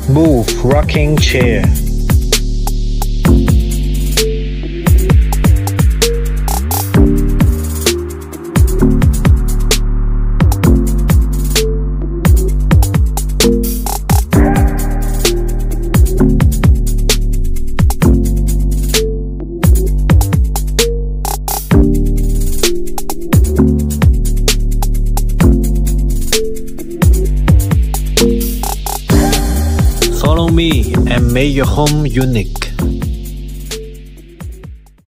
Move rocking chair. Follow me and make your home unique.